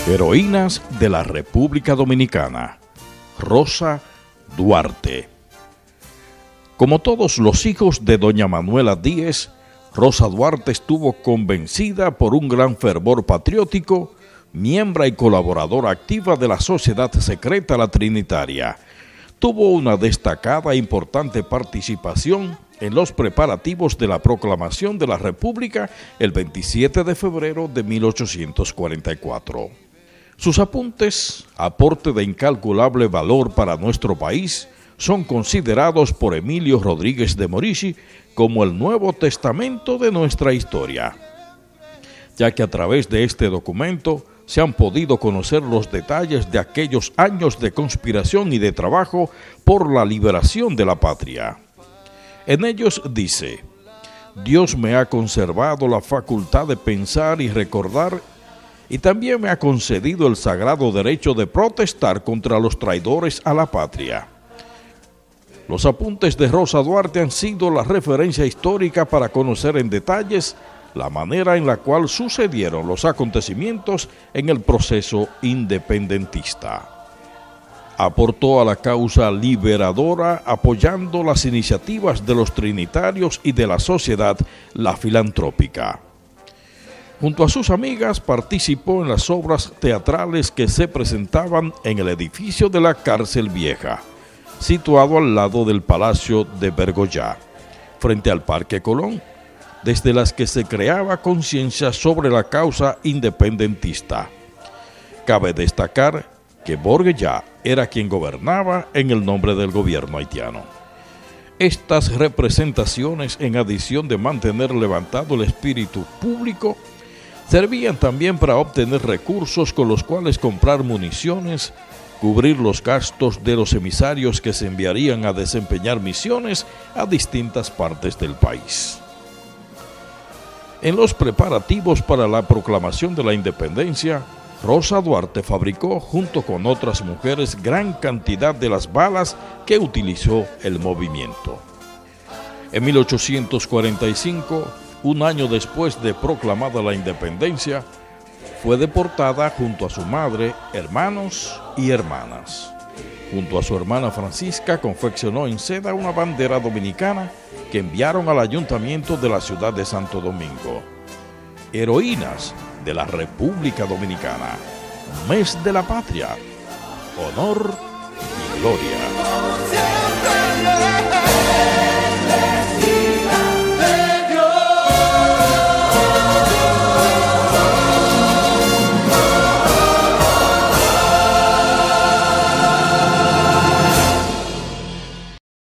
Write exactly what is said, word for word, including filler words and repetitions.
Heroínas de la República Dominicana. Rosa Duarte. Como todos los hijos de doña Manuela Díez, Rosa Duarte estuvo convencida por un gran fervor patriótico, miembro y colaboradora activa de la Sociedad Secreta La Trinitaria. Tuvo una destacada e importante participación en los preparativos de la proclamación de la República el veintisiete de febrero de mil ochocientos cuarenta y cuatro. Sus apuntes, aporte de incalculable valor para nuestro país, son considerados por Emilio Rodríguez de Morici como el Nuevo Testamento de nuestra historia, ya que a través de este documento se han podido conocer los detalles de aquellos años de conspiración y de trabajo por la liberación de la patria. En ellos dice: Dios me ha conservado la facultad de pensar y recordar, y también me ha concedido el sagrado derecho de protestar contra los traidores a la patria. Los apuntes de Rosa Duarte han sido la referencia histórica para conocer en detalles la manera en la cual sucedieron los acontecimientos en el proceso independentista. Aportó a la causa liberadora apoyando las iniciativas de los trinitarios y de la sociedad la filantrópica. Junto a sus amigas participó en las obras teatrales que se presentaban en el edificio de la Cárcel Vieja, situado al lado del Palacio de Bergoyá, frente al Parque Colón, desde las que se creaba conciencia sobre la causa independentista. Cabe destacar que Bergoyá era quien gobernaba en el nombre del gobierno haitiano. Estas representaciones, en adición de mantener levantado el espíritu público, servían también para obtener recursos con los cuales comprar municiones, cubrir los gastos de los emisarios que se enviarían a desempeñar misiones a distintas partes del país. En los preparativos para la proclamación de la independencia, Rosa Duarte fabricó junto con otras mujeres gran cantidad de las balas que utilizó el movimiento. En mil ochocientos cuarenta y cinco, un año después de proclamada la independencia, fue deportada junto a su madre, hermanos y hermanas. Junto a su hermana Francisca confeccionó en seda una bandera dominicana que enviaron al ayuntamiento de la ciudad de Santo Domingo. Heroínas de la República Dominicana, mes de la patria, honor y gloria.